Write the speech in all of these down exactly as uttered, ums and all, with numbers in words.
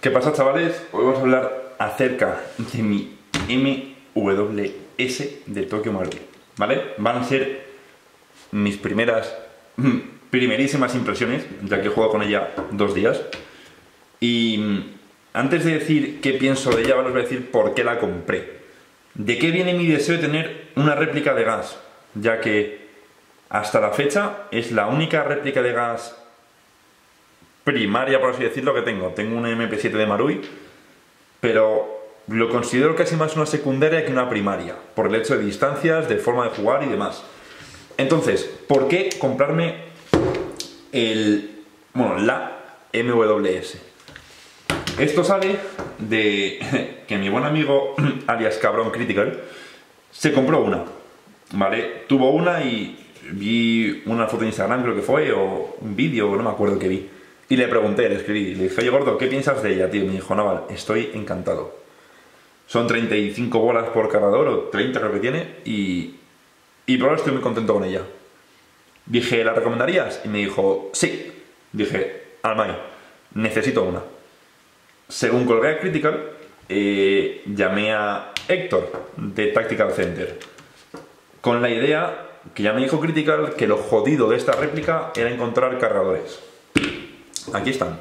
¿Qué pasa, chavales? Hoy vamos a hablar acerca de mi M W S de Tokyo Marui, ¿vale? Van a ser mis primeras, primerísimas impresiones, ya que he jugado con ella dos días. Y antes de decir qué pienso de ella, os voy a decir por qué la compré. ¿De qué viene mi deseo de tener una réplica de gas? Ya que hasta la fecha es la única réplica de gas primaria, por así decirlo, que tengo. Tengo un M P siete de Marui, pero lo considero casi más una secundaria que una primaria, por el hecho de distancias, de forma de jugar y demás. Entonces, ¿por qué comprarme el, bueno, la M W S? Esto sale de que mi buen amigo, alias Cabrón Critical, se compró una, ¿vale? Tuvo una y vi una foto en Instagram, creo que fue, o un vídeo, no me acuerdo qué vi. Y le pregunté, le escribí, le dije, oye gordo, ¿qué piensas de ella, tío? Y me dijo, Naval, estoy encantado. Son treinta y cinco bolas por cargador, o treinta creo que tiene, y, y por ahora estoy muy contento con ella. Dije, ¿la recomendarías? Y me dijo, sí. Dije, Almay, necesito una. Según colgué a Critical, eh, llamé a Héctor de Tactical Center con la idea, que ya me dijo Critical, que lo jodido de esta réplica era encontrar cargadores. Aquí están.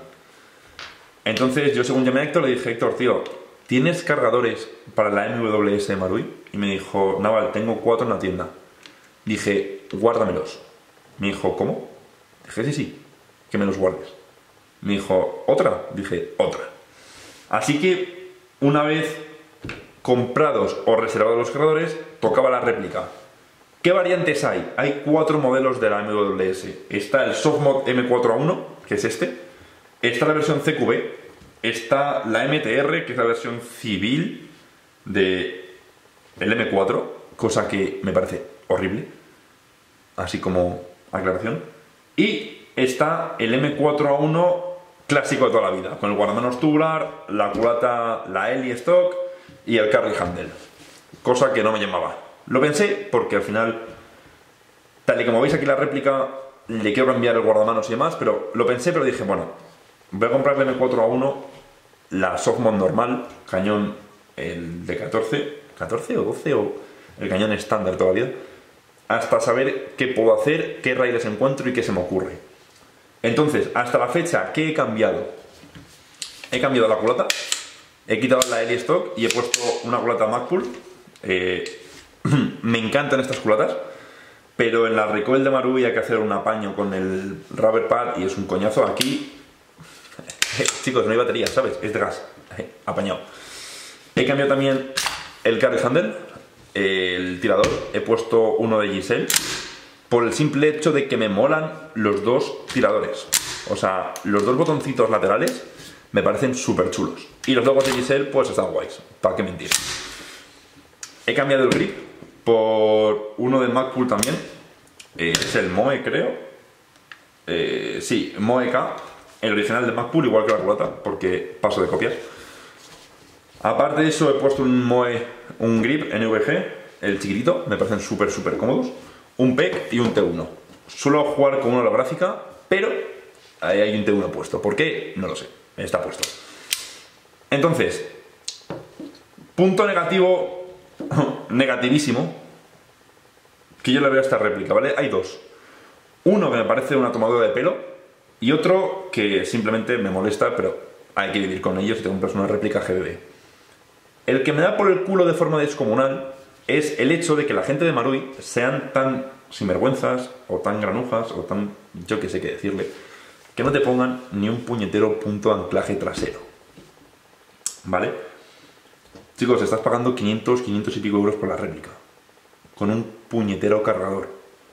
Entonces yo, según llamé a Héctor, le dije, Héctor, tío, ¿tienes cargadores para la M W S de Marui? Y me dijo, Naval, tengo cuatro en la tienda. Dije, guárdamelos. Me dijo, ¿cómo? Dije, sí, sí, que me los guardes. Me dijo, ¿otra? Dije, otra. Así que, una vez comprados o reservados los cargadores, tocaba la réplica. ¿Qué variantes hay? Hay cuatro modelos de la M W S. Está el Softmod M cuatro A uno, que es este. Está la versión C Q B. Está la M T R, que es la versión civil del M cuatro, cosa que me parece horrible, así como aclaración. Y está el M cuatro A uno clásico de toda la vida, con el guardamanos tubular, la culata, la Eli Stock y el carry handle, cosa que no me llamaba. Lo pensé porque al final, tal y como veis aquí la réplica, le quiero cambiar el guardamanos y demás, pero lo pensé, pero dije, bueno, voy a comprar el M cuatro A uno, la Softmod normal, cañón el de catorce, catorce o doce, o el cañón estándar todavía, hasta saber qué puedo hacer, qué raíles encuentro y qué se me ocurre. Entonces, hasta la fecha, ¿qué he cambiado? He cambiado la culata, he quitado la Eli Stock y he puesto una culata Magpul. Eh, me encantan estas culatas, pero en la recoil de Marui hay que hacer un apaño con el rubber pad y es un coñazo. Aquí, chicos, no hay batería, ¿sabes? Es de gas, apañado. He cambiado también el carry handle, el tirador, he puesto uno de Giselle, por el simple hecho de que me molan los dos tiradores. O sea, los dos botoncitos laterales me parecen súper chulos. Y los logos de Giselle, pues están guays, para qué mentir. He cambiado el grip por uno de Magpul también. Eh, es el Moe, creo. Eh, sí, Moe K. El original de Magpul, igual que la culata, porque paso de copias. Aparte de eso, he puesto un Moe, un grip N V G, el chiquitito, me parecen súper, súper cómodos. Un P E C y un T uno. Suelo jugar con una holográfica, pero ahí hay un T uno puesto. ¿Por qué? No lo sé. Está puesto. Entonces, punto negativo, negativísimo, que yo le veo a esta réplica, ¿vale? Hay dos. Uno que me parece una tomadura de pelo y otro que simplemente me molesta, pero hay que vivir con ellos si te compras una réplica G B B. El que me da por el culo de forma descomunal es el hecho de que la gente de Marui sean tan sinvergüenzas, o tan granujas, o tan, yo que sé qué decirle, que no te pongan ni un puñetero punto de anclaje trasero. ¿Vale? Chicos, estás pagando quinientos, quinientos y pico euros por la réplica, con un puñetero cargador.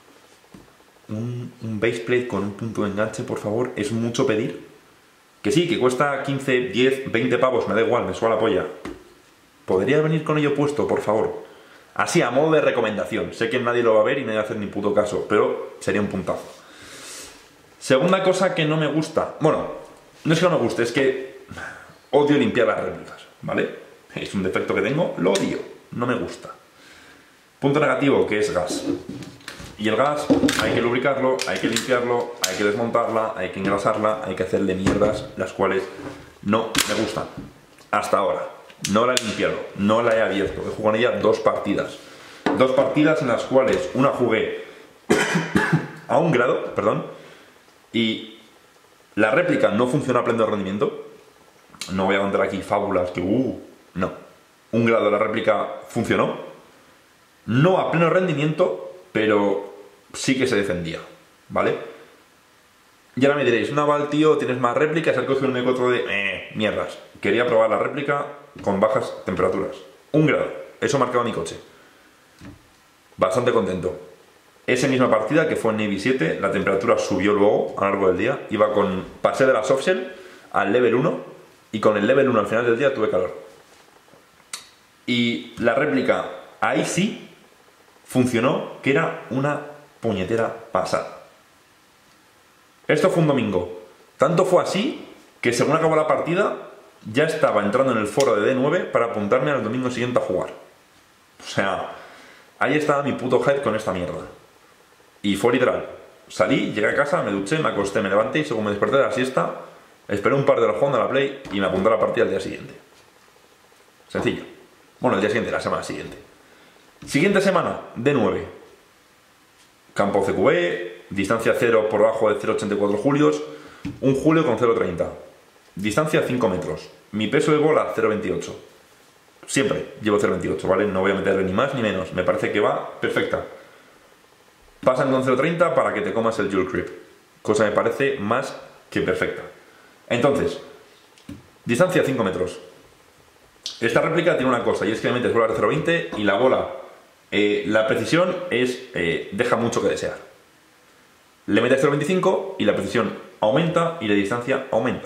Un, un baseplate con un punto de enganche, por favor, ¿es mucho pedir? Que sí, que cuesta quince, diez, veinte pavos, me da igual, me suena la polla. ¿Podría venir con ello puesto, por favor? Así, a modo de recomendación. Sé que nadie lo va a ver y nadie va a hacer ni puto caso, pero sería un puntazo. Segunda cosa que no me gusta. Bueno, no es que no me guste, es que odio limpiar las réplicas, ¿vale? Es un defecto que tengo, lo odio, no me gusta. Punto negativo, que es gas. Y el gas hay que lubricarlo, hay que limpiarlo, hay que desmontarla, hay que engrasarla, hay que hacerle mierdas, las cuales No me gusta. Hasta ahora. No la he limpiado, no la he abierto. He jugado en ella dos partidas. Dos partidas en las cuales una jugué a un grado, perdón, y la réplica no funciona a pleno rendimiento. No voy a contar aquí fábulas que, uh, no. Un grado de la réplica funcionó. No a pleno rendimiento, pero sí que se defendía, ¿vale? Y ahora me diréis, una Val, tío, tienes más réplicas, has cogido un M cuatro de... Eh, mierdas. Quería probar la réplica con bajas temperaturas. Un grado. Eso marcaba mi coche. Bastante contento. Esa misma partida, que fue en Navy siete, la temperatura subió luego, a lo largo del día. Iba con... Pasé de la softshell al level uno, y con el level uno al final del día tuve calor. Y la réplica, ahí sí, funcionó, que era una puñetera pasada. Esto fue un domingo. Tanto fue así que según acabó la partida ya estaba entrando en el foro de D nueve para apuntarme al domingo siguiente a jugar. O sea, ahí estaba mi puto head con esta mierda. Y fue literal. Salí, llegué a casa, me duché, me acosté, me levanté y según me desperté de la siesta, esperé un par de horas jugando a la Play y me apunté a la partida al día siguiente. Sencillo. Bueno, el día siguiente, la semana siguiente. Siguiente semana, D nueve. Campo C Q B, distancia cero por debajo de cero coma ochenta y cuatro julios, un julio con cero coma treinta. Distancia cinco metros. Mi peso de bola cero coma veintiocho. Siempre llevo cero coma veintiocho, ¿vale? No voy a meterle ni más ni menos. Me parece que va perfecta. Pasan con cero coma treinta para que te comas el Joule Creep. Cosa me parece más que perfecta. Entonces, distancia cinco metros. Esta réplica tiene una cosa, y es que le metes bola de cero coma veinte y la bola, eh, la precisión es eh, deja mucho que desear. Le metes cero coma veinticinco y la precisión aumenta y la distancia aumenta.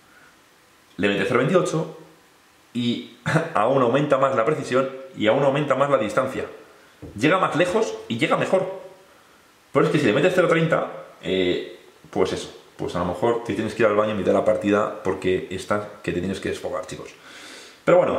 Le metes cero coma veintiocho y aún aumenta más la precisión y aún aumenta más la distancia. Llega más lejos y llega mejor. Pero es que si le metes cero coma treinta, eh, pues eso, pues a lo mejor te tienes que ir al baño en mitad de la partida porque estás que te tienes que desfogar, chicos. Pero bueno,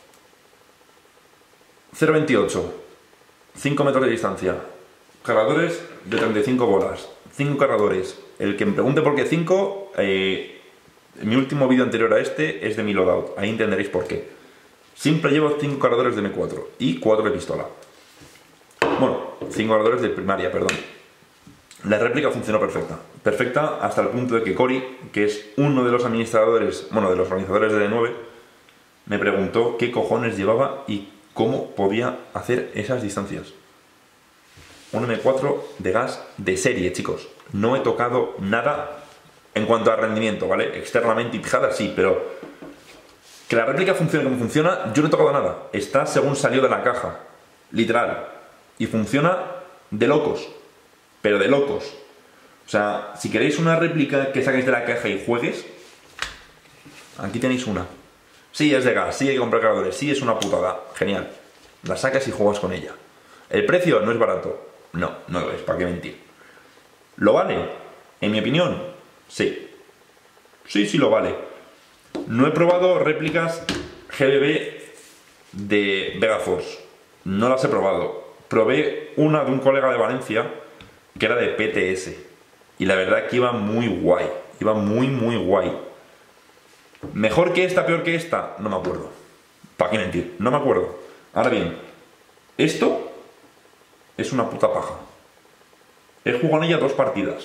cero coma veintiocho, cinco metros de distancia, cargadores de treinta y cinco bolas, cinco cargadores. El que me pregunte por qué cinco, eh, mi último vídeo anterior a este es de mi loadout, ahí entenderéis por qué. Siempre llevo cinco cargadores de M cuatro y cuatro de pistola. Bueno, cinco cargadores de primaria, perdón. La réplica funcionó perfecta. Perfecta hasta el punto de que Cory, que es uno de los administradores, bueno, de los organizadores de D nueve, me preguntó qué cojones llevaba y cómo podía hacer esas distancias. Un M cuatro de gas de serie, chicos. No he tocado nada en cuanto a rendimiento, ¿vale? Externamente y pijada sí, pero que la réplica funcione como funciona, yo no he tocado nada. Está según salió de la caja, literal. Y funciona de locos, pero de locos. O sea, si queréis una réplica que saquéis de la caja y juegues, aquí tenéis una. Sí, es de gas, sí hay que comprar cargadores, sí es una putada, genial. La sacas y juegas con ella. ¿El precio no es barato? No, no lo es, ¿para qué mentir? ¿Lo vale? En mi opinión, sí. Sí, sí lo vale. No he probado réplicas G B B de Vegaforce. No las he probado. Probé una de un colega de Valencia que era de P T S. Y la verdad que iba muy guay. Iba muy, muy guay. ¿Mejor que esta, peor que esta? No me acuerdo. ¿Para qué mentir? No me acuerdo. Ahora bien, esto es una puta paja. He jugado en ella dos partidas.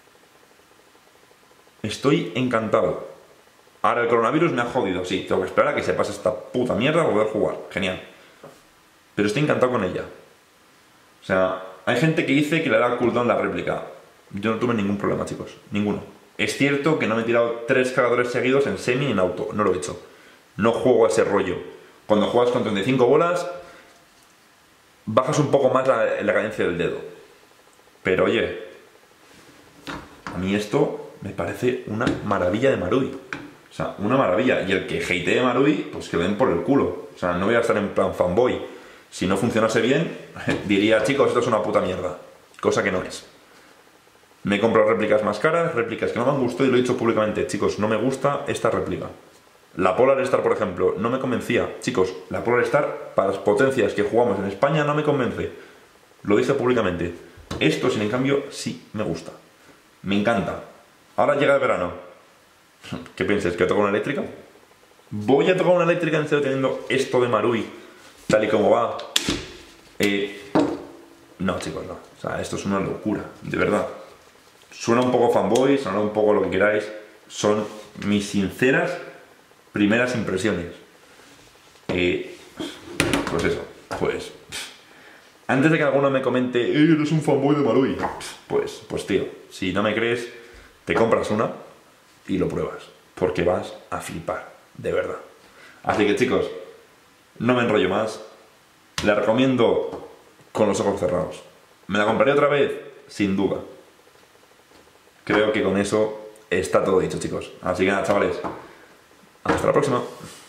Estoy encantado. Ahora el coronavirus me ha jodido. Sí, tengo que esperar a que se pase esta puta mierda para poder jugar. Genial. Pero estoy encantado con ella. O sea, hay gente que dice que le da cooldown la réplica. Yo no tuve ningún problema, chicos. Ninguno. Es cierto que no me he tirado tres cargadores seguidos en semi y en auto. No lo he hecho. No juego a ese rollo. Cuando juegas con treinta y cinco bolas, bajas un poco más la, la cadencia del dedo. Pero oye, a mí esto me parece una maravilla de Marui. O sea, una maravilla. Y el que hatee Marui, pues que le den por el culo. O sea, no voy a estar en plan fanboy. Si no funcionase bien, diría, chicos, esto es una puta mierda. Cosa que no es. Me he comprado réplicas más caras, réplicas que no me han gustado y lo he dicho públicamente. Chicos, no me gusta esta réplica. La Polar Star, por ejemplo, no me convencía. Chicos, la Polar Star, para las potencias que jugamos en España, no me convence. Lo dije públicamente. Esto, sin en cambio, sí me gusta. Me encanta. Ahora llega el verano. ¿Qué piensas? ¿Que toco una eléctrica? ¿Voy a tocar una eléctrica en serio teniendo esto de Marui tal y como va? Eh, no, chicos, no. O sea, esto es una locura, de verdad. Suena un poco fanboy, suena un poco lo que queráis. Son mis sinceras primeras impresiones. Eh, pues eso, pues... Antes de que alguno me comente, eh, eres un fanboy de Marui, pues, pues tío, si no me crees, te compras una y lo pruebas, porque vas a flipar, de verdad. Así que chicos, no me enrollo más, la recomiendo con los ojos cerrados. ¿Me la compraré otra vez? Sin duda. Creo que con eso está todo dicho, chicos. Así que nada, chavales, hasta la próxima.